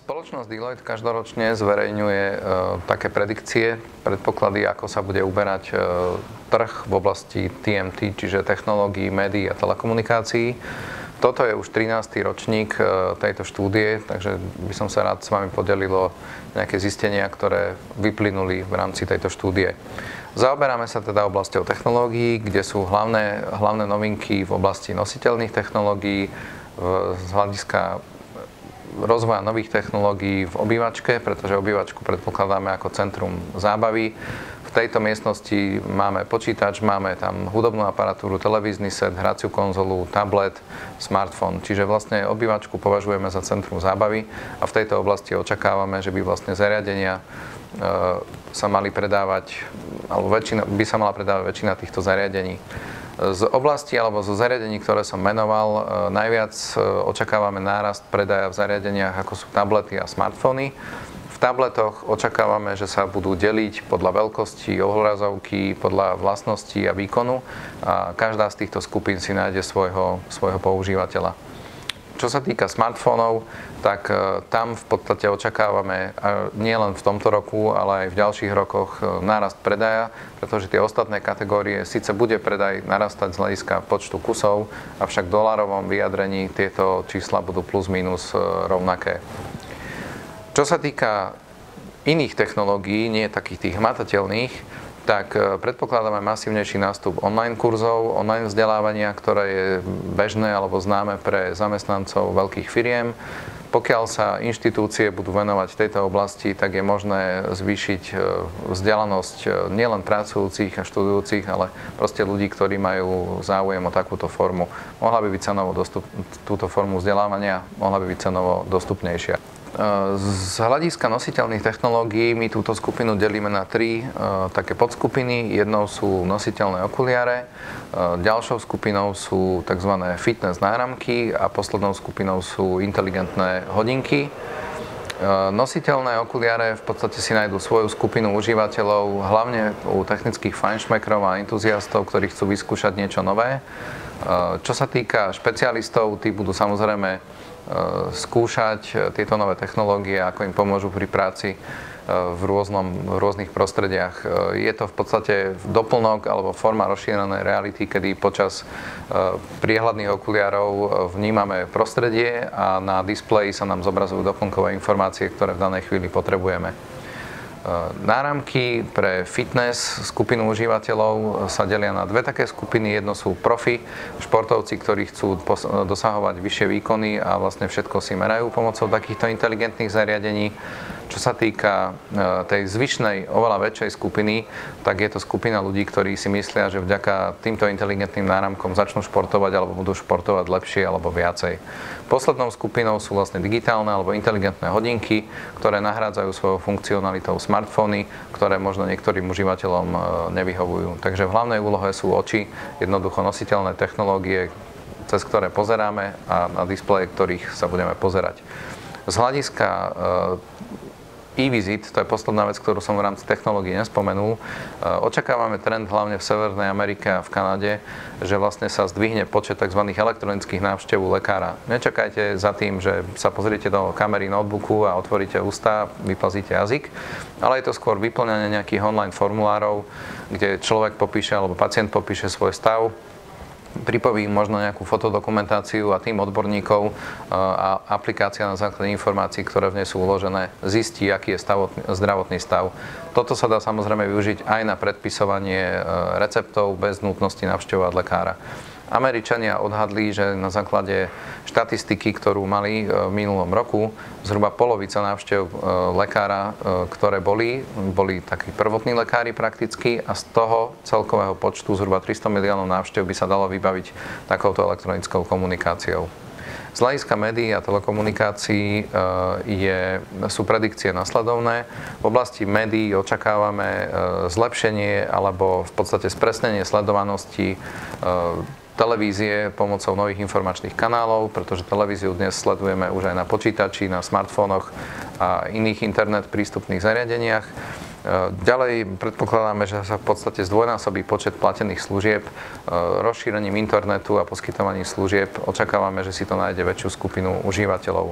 Spoločnosť Deloitte každoročne zverejňuje také predikcie, predpoklady, ako sa bude uberať trh v oblasti TMT, čiže technológií, médií a telekomunikácií. Toto je už 13. ročník tejto štúdie, takže by som sa rád s vami podelil o nejaké zistenia, ktoré vyplynuli v rámci tejto štúdie. Zaoberáme sa teda oblasťou technológií, kde sú hlavné novinky v oblasti nositeľných technológií, z hľadiska rozvoja nových technológií v obývačke, pretože obývačku predpokladáme ako centrum zábavy. V tejto miestnosti máme počítač, máme tam hudobnú aparatúru, televízny set, hraciu konzolu, tablet, smartfón. Čiže vlastne obývačku považujeme za centrum zábavy a v tejto oblasti očakávame, že by vlastne zariadenia sa mali predávať, alebo by sa mala predávať väčšina týchto zariadení. Z oblasti alebo zo zariadení, ktoré som menoval, najviac očakávame nárast predaja v zariadeniach, ako sú tablety a smartfóny. V tabletoch očakávame, že sa budú deliť podľa veľkosti, obrazovky, podľa vlastností a výkonu a každá z týchto skupín si nájde svojho používateľa. Čo sa týka smartfónov, tak tam v podstate očakávame nielen v tomto roku, ale aj v ďalších rokoch nárast predaja, pretože tie ostatné kategórie, síce bude predaj narastať z hľadiska počtu kusov, avšak v dolárovom vyjadrení tieto čísla budú plus minus rovnaké. Čo sa týka iných technológií, nie takých tých hmatateľných, tak predpokladáme masívnejší nástup online kurzov, online vzdelávania, ktoré je bežné alebo známe pre zamestnancov veľkých firiem. Pokiaľ sa inštitúcie budú venovať tejto oblasti, tak je možné zvýšiť vzdelanosť nielen pracujúcich a študujúcich, ale proste ľudí, ktorí majú záujem o takúto formu. Mohla by byť túto formu vzdelávania mohla by byť cenovo dostupnejšia. Z hľadiska nositeľných technológií my túto skupinu delíme na tri také podskupiny. Jednou sú nositeľné okuliare, ďalšou skupinou sú tzv. Fitness náramky a poslednou skupinou sú inteligentné hodinky. Nositeľné okuliare v podstate si nájdú svoju skupinu užívateľov, hlavne u technických fajnšmekrov a entuziastov, ktorí chcú vyskúšať niečo nové. Čo sa týka špecialistov, tí budú samozrejme skúšať tieto nové technológie, ako im pomôžu pri práci v rôznych prostrediach. Je to v podstate doplnok alebo forma rozšírenej reality, kedy počas priehľadných okuliarov vnímame prostredie a na displeji sa nám zobrazujú doplnkové informácie, ktoré v danej chvíli potrebujeme. Náramky pre fitness skupinu užívateľov sa delia na dve také skupiny. Jedno sú profi, športovci, ktorí chcú dosahovať vyššie výkony a vlastne všetko si merajú pomocou takýchto inteligentných zariadení. Čo sa týka tej zvyšnej, oveľa väčšej skupiny, tak je to skupina ľudí, ktorí si myslia, že vďaka týmto inteligentným náramkom začnú športovať alebo budú športovať lepšie alebo viacej. Poslednou skupinou sú vlastne digitálne alebo inteligentné hodinky, ktoré nahrádzajú svojou funkcionalitou smartfóny, ktoré možno niektorým užívateľom nevyhovujú. Takže v hlavnej úlohe sú oči, jednoducho nositeľné technológie, cez ktoré pozeráme a na displeje, ktorých sa budeme pozerať. Z hľadiska e-visit, to je posledná vec, ktorú som v rámci technológií nespomenul. Očakávame trend hlavne v Severnej Amerike a v Kanade, že vlastne sa zdvihne počet tzv. Elektronických návštev u lekára. Nečakajte za tým, že sa pozriete do kamery notebooku a otvoríte ústa, vyplazíte jazyk, ale je to skôr vyplňanie nejakých online formulárov, kde človek popíše alebo pacient popíše svoj stav, pripojí možno nejakú fotodokumentáciu a tým odborníkov a aplikácia na základe informácií, ktoré v nej sú uložené, zistí, aký je zdravotný stav. Toto sa dá samozrejme využiť aj na predpisovanie receptov bez nutnosti navštevovať lekára. Američania odhadli, že na základe štatistiky, ktorú mali v minulom roku, zhruba polovica návštev lekára, ktoré boli takí prvotní lekári prakticky a z toho celkového počtu zhruba 300 miliónov návštev by sa dalo vybaviť takouto elektronickou komunikáciou. Z hľadiska médií a telekomunikácií sú predikcie nasledovné. V oblasti médií očakávame zlepšenie alebo v podstate spresnenie sledovanosti televízie pomocou nových informačných kanálov, pretože televíziu dnes sledujeme už aj na počítači, na smartfónoch a iných internet prístupných zariadeniach. Ďalej predpokladáme, že sa v podstate zdvojnásobí počet platených služieb. Rozšírením internetu a poskytovaním služieb očakávame, že si to nájde väčšiu skupinu užívateľov.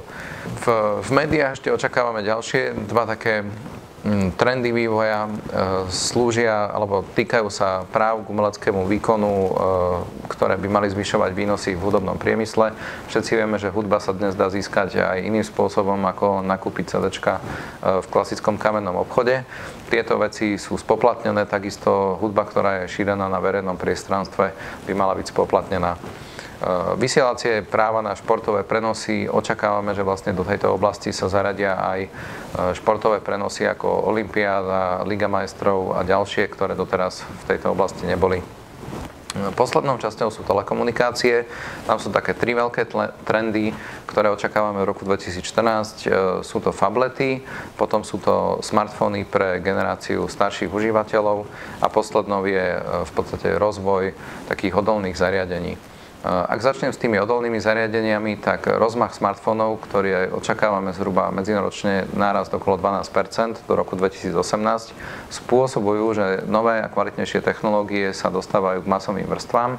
V médiách ešte očakávame ďalšie dva také trendy vývoja, slúžia alebo týkajú sa práv k umeleckému výkonu, ktoré by mali zvyšovať výnosy v hudobnom priemysle. Všetci vieme, že hudba sa dnes dá získať aj iným spôsobom, ako nakúpiť CDčka v klasickom kamennom obchode. Tieto veci sú spoplatnené, takisto hudba, ktorá je šírená na verejnom priestranstve, by mala byť spoplatnená. Vysielacie práva na športové prenosy, očakávame, že vlastne do tejto oblasti sa zaradia aj športové prenosy ako Olympiáda, Liga majstrov a ďalšie, ktoré doteraz v tejto oblasti neboli. Poslednou časťou sú telekomunikácie. Tam sú také tri veľké trendy, ktoré očakávame v roku 2014. Sú to fablety, potom sú to smartfóny pre generáciu starších užívateľov a poslednou je v podstate rozvoj takých odolných zariadení. Ak začnem s tými odolnými zariadeniami, tak rozmach smartfónov, ktorý očakávame zhruba medziročne nárast okolo 12% do roku 2018, spôsobujú, že nové a kvalitnejšie technológie sa dostávajú k masovým vrstvám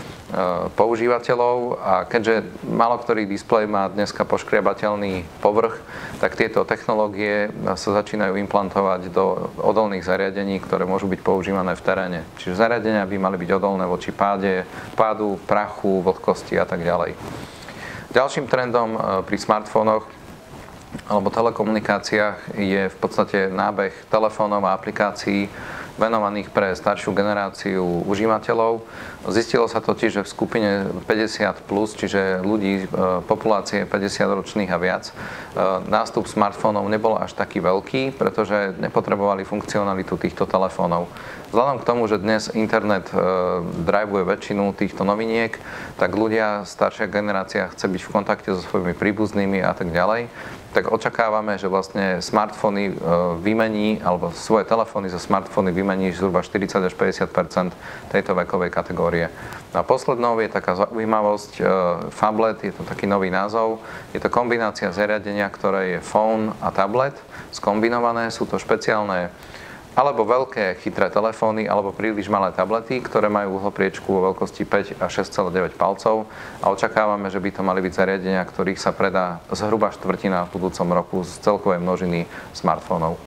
používateľov a keďže málo ktorý displej má dneska poškriabateľný povrch, tak tieto technológie sa začínajú implantovať do odolných zariadení, ktoré môžu byť používané v teréne. Čiže zariadenia by mali byť odolné voči pádu, prachu, vlhkosti a tak ďalej. Ďalším trendom pri smartfónoch alebo telekomunikáciách je v podstate nábeh telefónov a aplikácií venovaných pre staršiu generáciu užívateľov. Zistilo sa totiž, že v skupine 50+, čiže ľudí populácie 50-ročných a viac, nástup smartfónov nebol až taký veľký, pretože nepotrebovali funkcionalitu týchto telefónov. Vzhľadom k tomu, že dnes internet drivuje väčšinu týchto noviniek, tak ľudia, staršia generácia chce byť v kontakte so svojimi príbuznými a tak ďalej, tak očakávame, že vlastne smartfóny vymení, alebo svoje telefóny za smartfóny vymení zhruba 40 až 50% tejto vekovej kategórie. A poslednou je taká zaujímavosť Fablet, je to taký nový názov. Je to kombinácia zariadenia, ktoré je phone a tablet. Skombinované sú to špeciálne alebo veľké chytré telefóny, alebo príliš malé tablety, ktoré majú uhlopriečku vo veľkosti 5 a 6,9 palcov a očakávame, že by to mali byť zariadenia, ktorých sa predá zhruba štvrtina v budúcom roku z celkovej množiny smartfónov.